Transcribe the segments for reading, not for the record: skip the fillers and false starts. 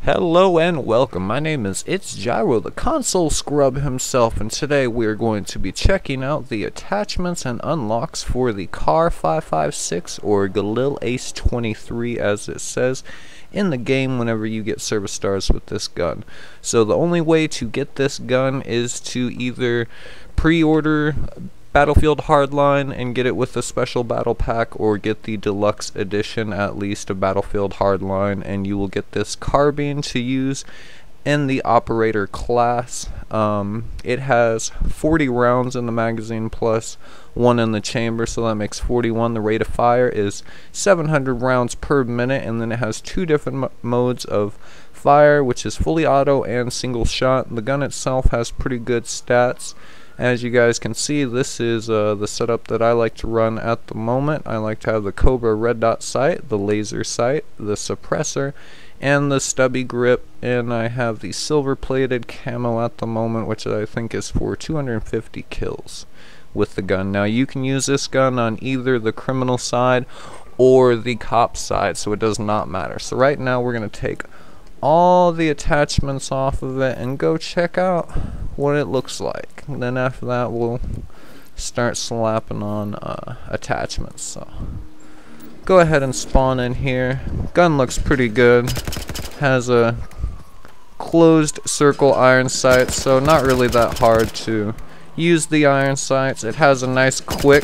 Hello and welcome. My name is It's Gyro, the console scrub himself, and today we are going to be checking out the attachments and unlocks for the CAR-556 or Galil Ace 23 as it says in the game whenever you get service stars with this gun. So the only way to get this gun is to either pre-order Battlefield Hardline and get it with a special battle pack, or get the deluxe edition at least of Battlefield Hardline, and you will get this carbine to use in the operator class. It has 40 rounds in the magazine plus 1 in the chamber, so that makes 41. The rate of fire is 700 rounds per minute, and then it has 2 different modes of fire, which is fully auto and single shot. The gun itself has pretty good stats. As you guys can see, this is the setup that I like to run at the moment. I like to have the Cobra red dot sight, the laser sight, the suppressor, and the stubby grip, and I have the silver plated camo at the moment, which I think is for 250 kills with the gun. Now you can use this gun on either the criminal side or the cop side, so it does not matter. So right now we're going to take all the attachments off of it and go check out what it looks like. And then after that we'll start slapping on attachments. So go ahead and spawn in here. Gun looks pretty good. Has a closed circle iron sight, so not really that hard to use the iron sights. It has a nice quick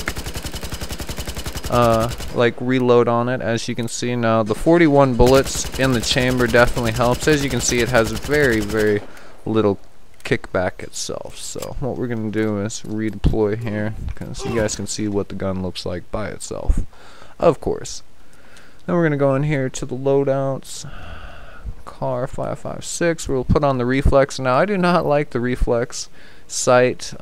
like reload on it, as you can see. Now the 41 bullets in the chamber definitely helps. As you can see, it has very little kickback itself. So what we're gonna do is redeploy here, so you guys can see what the gun looks like by itself, of course. Then we're gonna go in here to the loadouts. CAR-556, we'll put on the reflex. Now I do not like the reflex sight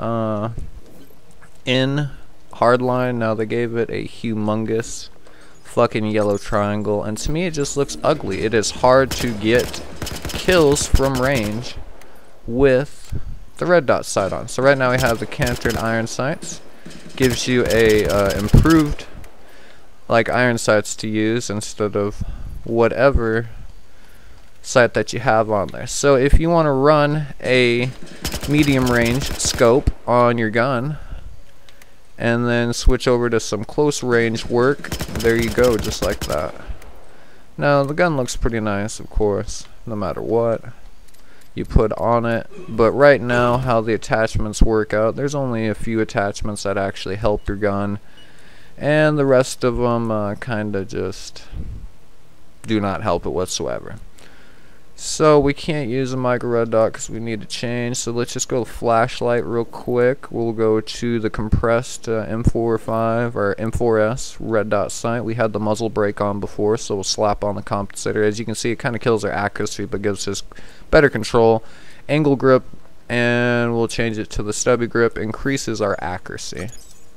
in Hardline. Now they gave it a humongous fucking yellow triangle, and to me it just looks ugly. It is hard to get kills from range with the red dot sight on. So right now we have the cantered iron sights. Gives you a improved like iron sights to use instead of whatever sight that you have on there. So if you want to run a medium range scope on your gun and then switch over to some close range work, there you go, just like that. Now the gun looks pretty nice, of course, no matter what you put on it, but right now how the attachments work out, there's only a few attachments that actually help your gun, and the rest of them kinda just do not help it whatsoever. So we can't use a micro red dot because we need to change, so let's just go flashlight real quick. We'll go to the compressed M45 or M4S red dot sight. We had the muzzle brake on before, so we'll slap on the compensator. As you can see, it kind of kills our accuracy but gives us better control. Angle grip, and we'll change it to the stubby grip, increases our accuracy.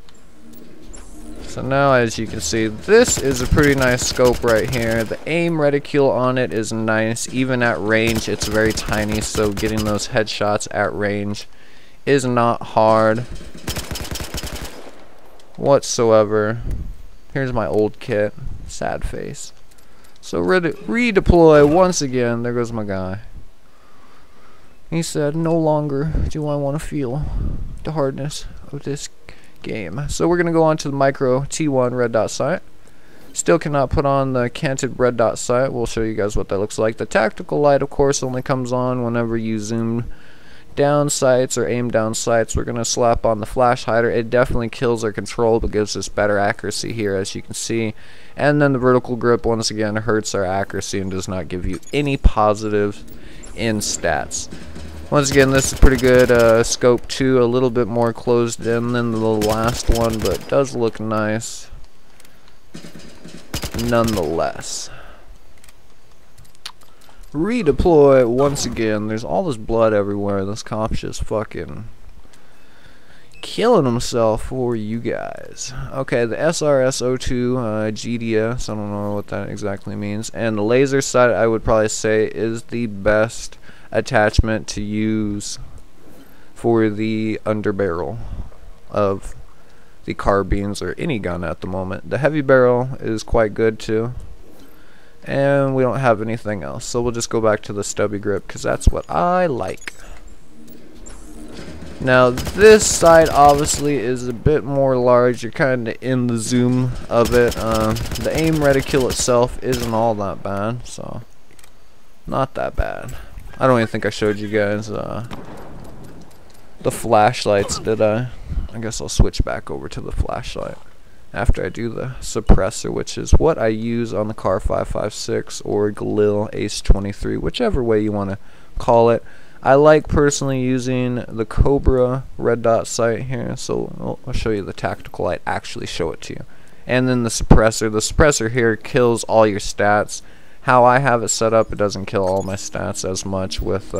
So now, as you can see, this is a pretty nice scope right here. The aim reticule on it is nice. Even at range, it's very tiny, so getting those headshots at range is not hard whatsoever. Here's my old kit. Sad face. So redeploy once again. There goes my guy. He said, no longer do I want to feel the hardness of this game. So we're gonna go on to the micro T1 red dot sight. Still cannot put on the canted red dot sight. We'll show you guys what that looks like. The tactical light, of course, only comes on whenever you zoom down sights or aim down sights. We're gonna slap on the flash hider. It definitely kills our control but gives us better accuracy here, as you can see. And then the vertical grip once again hurts our accuracy and does not give you any positive in stats. Once again, this is pretty good scope too, a little bit more closed in than the last one, but does look nice nonetheless. Redeploy once again. There's all this blood everywhere. This cop's just fucking killing himself for you guys. Okay, the SRS-02 GDS, I don't know what that exactly means, and the laser sight I would probably say is the best attachment to use for the underbarrel of the carbines or any gun at the moment. The heavy barrel is quite good too. And we don't have anything else, so we'll just go back to the stubby grip because that's what I like. Now this sight obviously is a bit more large. You're kind of in the zoom of it. The aim reticule itself isn't all that bad, so not that bad. I don't even think I showed you guys the flashlights, did I? I guess I'll switch back over to the flashlight after I do the suppressor, which is what I use on the CAR-556 or Galil Ace 23, whichever way you want to call it. I like personally using the Cobra red dot sight here, so I'll show you the tactical light, actually show it to you. And then the suppressor here kills all your stats. How I have it set up, it doesn't kill all my stats as much with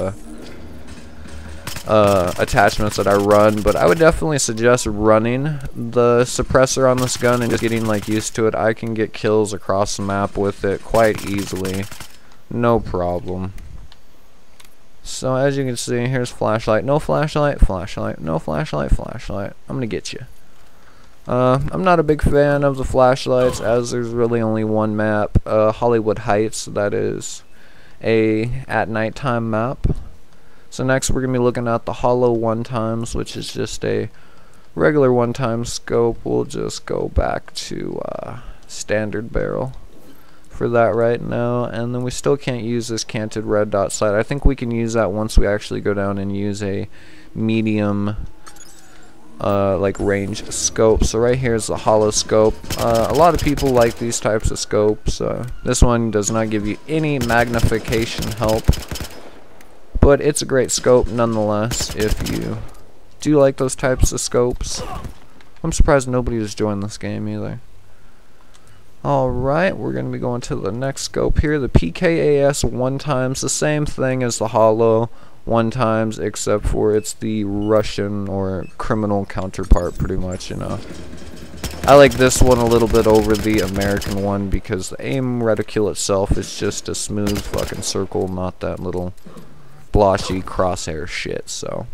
attachments that I run, but I would definitely suggest running the suppressor on this gun and just getting like used to it. I can get kills across the map with it quite easily, no problem. So as you can see, here's flashlight, no flashlight, flashlight, no flashlight, flashlight. I'm gonna get you. I'm not a big fan of the flashlights as there's really only one map, Hollywood Heights, that is a at nighttime map. So next we're going to be looking at the hollow one times, which is just a regular one time scope. We'll just go back to standard barrel for that right now, and then we still can't use this canted red dot sight. I think we can use that once we actually go down and use a medium like range scope. So right here is the hollow scope. A lot of people like these types of scopes. This one does not give you any magnification help, but it's a great scope nonetheless if you do like those types of scopes. I'm surprised nobody has joined this game either. Alright, we're going to be going to the next scope here, the PKAS one times, the same thing as the hollow one times, except for it's the Russian or criminal counterpart pretty much, you know. I like this one a little bit over the American one because the aim reticule itself is just a smooth fucking circle, not that little blotchy crosshair shit. So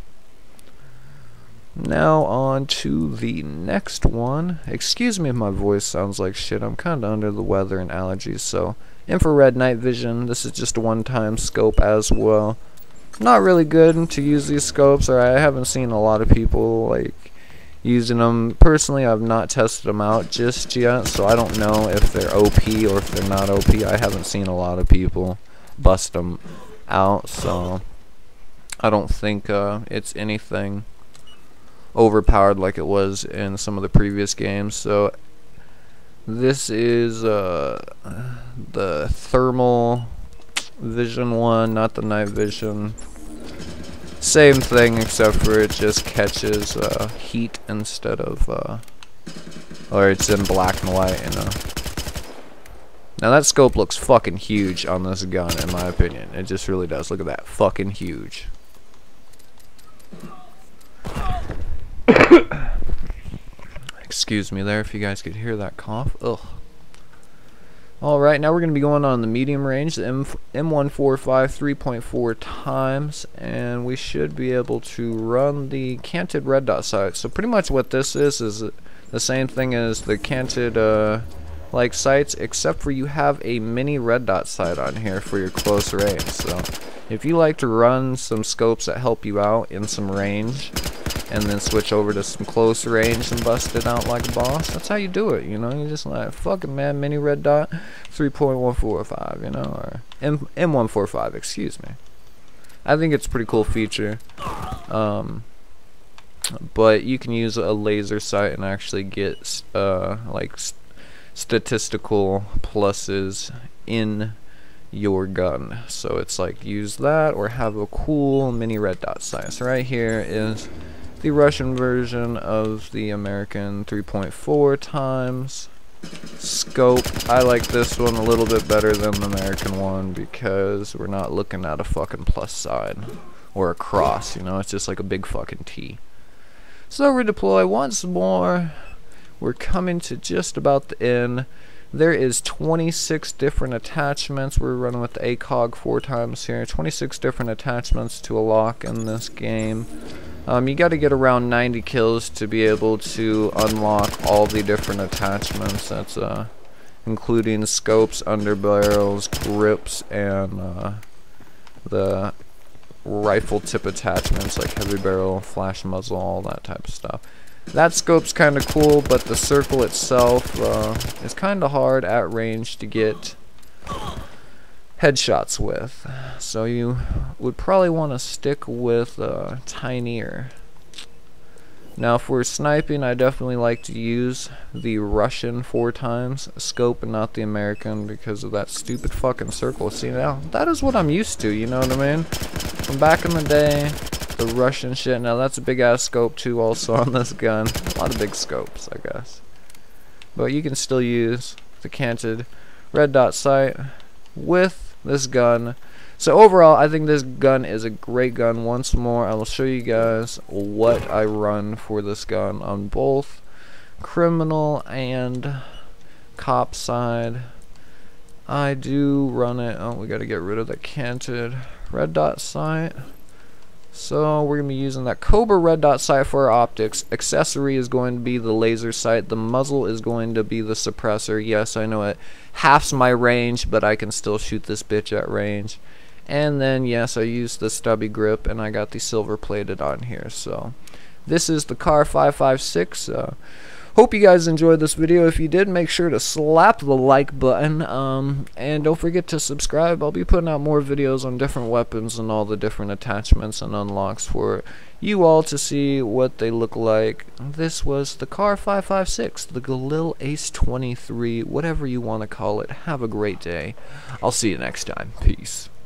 now on to the next one. Excuse me if my voice sounds like shit, I'm kinda under the weather and allergies. So infrared night vision, this is just a one-time scope as well. Not really good to use these scopes, or I haven't seen a lot of people like using them. Personally, I've not tested them out just yet, so I don't know if they're OP or if they're not OP. I haven't seen a lot of people bust them out, so I don't think it's anything overpowered like it was in some of the previous games. So this is the thermal vision one, not the night vision. Same thing except for it just catches heat instead of or it's in black and white, you know. Now that scope looks fucking huge on this gun in my opinion. It just really does. Look at that, fucking huge. Excuse me there if you guys could hear that cough. Ugh. Alright, now we're going to be going on the medium range, the M145 3.4 times, and we should be able to run the canted red dot sight. So pretty much what this is the same thing as the canted like sights, except for you have a mini red dot sight on here for your close range. So if you like to run some scopes that help you out in some range, and then switch over to some close range and bust it out like a boss, that's how you do it, you know. You just like, fucking man, mini red dot 3.145, you know, or M145, excuse me. I think it's a pretty cool feature. But you can use a laser sight and actually get like statistical pluses in your gun. So it's like use that or have a cool mini red dot sight. So right here is the Russian version of the American 3.4 times scope. I like this one a little bit better than the American one because we're not looking at a fucking plus side or a cross, you know, it's just like a big fucking T. So redeploy once more. We're coming to just about the end. There is 26 different attachments. We're running with the ACOG 4 times here. 26 different attachments to a lock in this game. You got to get around 90 kills to be able to unlock all the different attachments. That's including scopes, underbarrels, grips, and the rifle tip attachments like heavy barrel, flash muzzle, all that type of stuff. That scope's kind of cool, but the circle itself is kind of hard at range to get headshots with. So you would probably want to stick with tinier. Now if we're sniping, I definitely like to use the Russian 4x scope and not the American because of that stupid fucking circle. See, now that is what I'm used to, you know what I mean? From back in the day, the Russian shit. Now that's a big ass scope too also on this gun. A lot of big scopes, I guess. But you can still use the canted red dot sight with this gun. So overall, I think this gun is a great gun. Once more, I will show you guys what I run for this gun on both criminal and cop side. I do run it. Oh, we got to get rid of the canted red dot sight. So we're going to be using that Cobra red dot sight for our optics. Accessory is going to be the laser sight. The muzzle is going to be the suppressor. Yes, I know it halves my range, but I can still shoot this bitch at range. And then yes, I used the stubby grip and I got the silver plated on here. So this is the CAR-556. Hope you guys enjoyed this video. If you did, make sure to slap the like button, and don't forget to subscribe. I'll be putting out more videos on different weapons and all the different attachments and unlocks for you all to see what they look like. This was the CAR-556, the Galil Ace 23, whatever you want to call it. Have a great day. I'll see you next time. Peace.